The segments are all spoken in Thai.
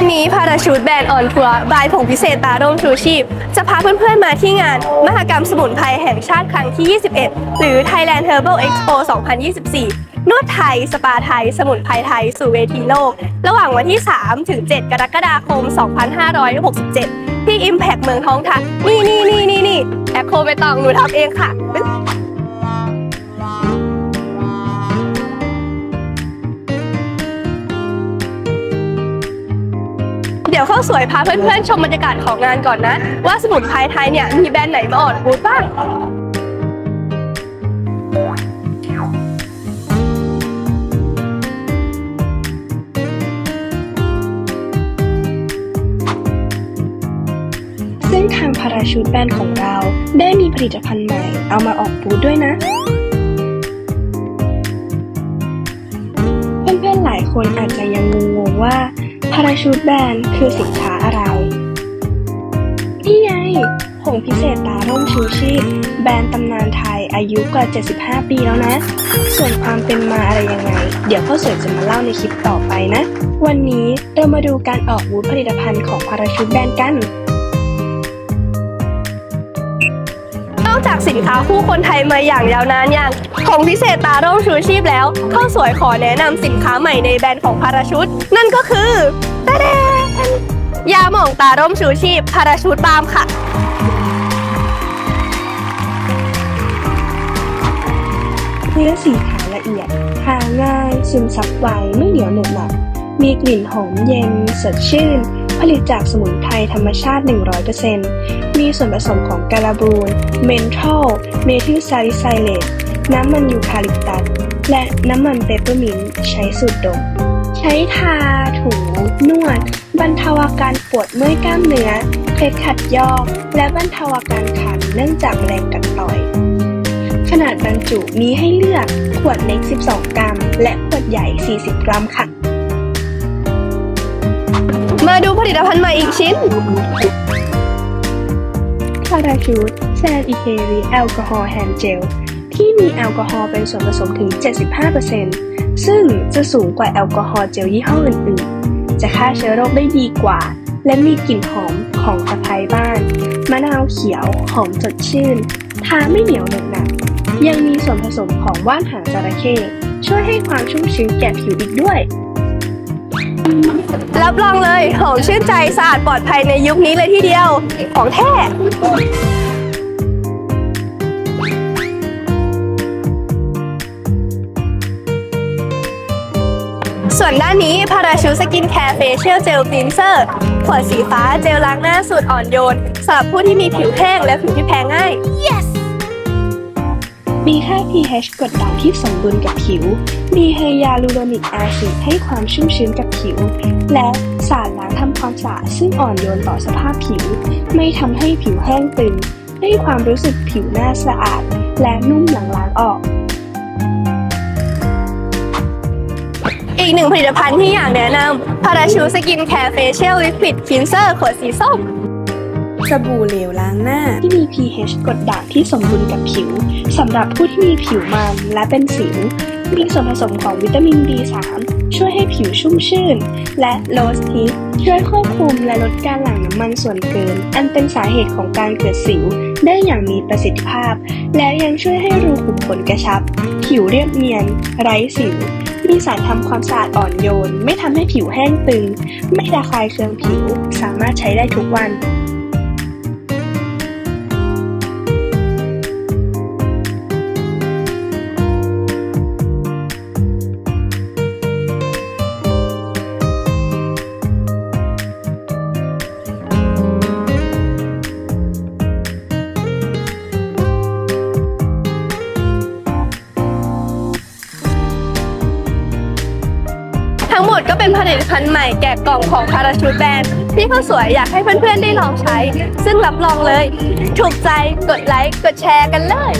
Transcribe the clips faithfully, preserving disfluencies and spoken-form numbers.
นี้พาราชูตแบรนด์ออนทัวร์บายผงพิเศษตาร่มชูชีพจะพาเพื่อนๆมาที่งานมหกรรมสมุนไพรแห่งชาติครั้งที่ ยี่สิบเอ็ด หรือ Thailand Herbal Expo สองพันยี่สิบสี่ นวดไทย สปาไทย สมุนไพรไทยสู่เวทีโลก ระหว่างวันที่ สามถึงเจ็ด กรกฎาคม สองพันห้าร้อยหกสิบเจ็ด ที่ Impact เมืองทองธานีนี่นี่นี่นี่แอคโคไปตองหนูทำเองค่ะเดี๋ยวเข้าสวยพาเพื่อนๆชมบรรยากาศของงานก่อนนะว่าสมุนไพรไทยเนี่ยมีแบรนด์ไหนมาออกบูธบ้างซึ่งทางพาราชูตแบรนด์ของเราได้มีผลิตภัณฑ์ใหม่เอามาออกบูธด้วยนะเพื่อนๆหลายคนอาจจะยังงงๆว่าพาราชูตแบรนด์คือสินค้าอะไรนี่ไงผงพิเศษตาร่มชูชีพแบรนด์ตำนานไทยอายุกว่าเจ็ดสิบห้าปีแล้วนะส่วนความเป็นมาอะไรยังไงเดี๋ยวข้าวสวยจะมาเล่าในคลิปต่อไปนะวันนี้เรามาดูการออกบูธผลิตภัณฑ์ของพาราชูตแบรนด์กันนอกจากสินค้าคู่คนไทยมาอย่างยาวนานอย่างผงพิเศษตาร่มชูชีพแล้วข้าวสวยขอแนะนำสินค้าใหม่ในแบรนด์ของพาราชูตนั่นก็คือตาแดงยาหม่องตาร่มชูชีพพาราชูตบาล์มค่ะเนื้อสีขาวละเอียดทาง่ายซึมซับไวไม่เหนียวหนึบหนักมีกลิ่นหอมเย็นสดชื่นผลิตจากสมุนไพรธรรมชาติ หนึ่งร้อยเปอร์เซ็นต์ มีส่วนผสมของการาบูนเมนทอลเมทิลซาลิไซเลตน้ำมันยูคาลิปตัสและน้ำมันเปปเปอร์มินต์ใช้สูตรดมใช้ทาถูนวดบรรเทาอาการปวดเมื่อยกล้ามเนื้อเคล็ดขัดยอกและบรรเทาอาการคันเนื่องจากแมลงกัดต่อยขนาดบรรจุมีให้เลือกขวดเล็กสิบสองกรัมและขวดใหญ่สี่สิบกรัมค่ะมาดูผลิตภัณฑ์ใหม่อีกชิ้นพาราชูตแซนอิเครีแอลกอฮอล์แฮนด์เจลที่มีแอลกอฮอล์เป็นส่วนผสมถึง เจ็ดสิบห้าเปอร์เซ็นต์ ซึ่งจะสูงกว่าแอลกอฮอล์เจลยี่ห้ออื่นๆจะฆ่าเชื้อโรคได้ดีกว่าและมีกลิ่นหอมของตะไคร้บ้านมะนาวเขียวหอมสดชื่นทาไม่เหนียวเหนอะหนักยังมีส่วนผสมของว่านหางจระเข้ช่วยให้ความชุ่มชื้นแก่ผิวอีกด้วยรับรองเลยหอมชื่นใจสะอาดปลอดภัยในยุคนี้เลยทีเดียวของแท้ส่วนด้านนี้พาราชูตสกินแคร์เฟเชียลเจลคลีนเซอร์ขวดสีฟ้าเจลล้างหน้าสูตรอ่อนโยนสำหรับผู้ที่มีผิวแห้งและผิวที่แพ้ง่าย yes! มีค่า pH กดด่างที่สมดุลกับผิวมีไฮยาลูโรนิกแอซิดให้ความชุ่มชื้นกับผิวและสารล้างทำความสะอาดซึ่งอ่อนโยนต่อสภาพผิวไม่ทำให้ผิวแห้งตึงให้ความรู้สึกผิวหน้าสะอาดและนุ่มหลังล้างออกอีกหนึ่งผลิตภัณฑ์ที่อยากแนะนำพาราชูตสกินแคร์เฟเชียลลิควิดคลีนเซอร์ขวดสีส้มสบู่เหลวล้างหน้าที่มี pH กดด่างที่สมดุลกับผิวสำหรับผู้ที่มีผิวมันและเป็นสิวมีส่วนผสมของวิตามิน บี สาม ช่วยให้ผิวชุ่มชื่นและโรสทิสช่วยควบคุมและลดการหลั่งน้ำมันส่วนเกินอันเป็นสาเหตุของการเกิดสิวได้อย่างมีประสิทธิภาพและยังช่วยให้รูขุมขนกระชับผิวเรียบเนียนไร้สิวมีสารทำความสะอาดอ่อนโยนไม่ทำให้ผิวแห้งตึงไม่ระคายเคืองผิวสามารถใช้ได้ทุกวันทั้งหมดก็เป็นผลิตภัณฑ์ใหม่แกะกล่องของพาราชูตแบรนด์ที่ข้าวสวยอยากให้เพื่อนๆได้ลองใช้ซึ่งรับรองเลยถูกใจกดไลค์กดแชร์กันเลย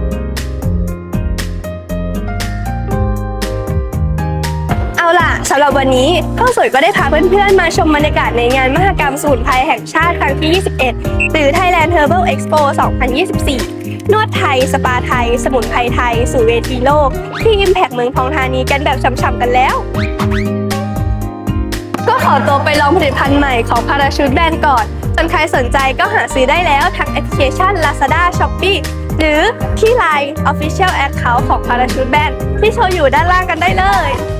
สำหรับวันนี้ข้าวสวยก็ได้พาเพื่อนๆมาชมบรรยากาศในงานมหกรรมสมุนไพรแห่งชาติครั้งที่ ยี่สิบเอ็ด หรือ Thailand Herbal Expo สองพันยี่สิบสี่ นวดไทย สปาไทย สมุนไพรไทย สู่เวทีโลก ที่ Impact เมืองทองธานีกันแบบฉ่ำๆกันแล้ว ก็ขอตัวไปลองผลิตภัณฑ์ใหม่ของ Parachute Brand ก่อนส่วนใครสนใจก็หาซื้อได้แล้วทางแอปพลิเคชัน Lazada Shopee หรือที่ ไลน์ Official Account ของ Parachute Brand ที่โชว์อยู่ด้านล่างกันได้เลย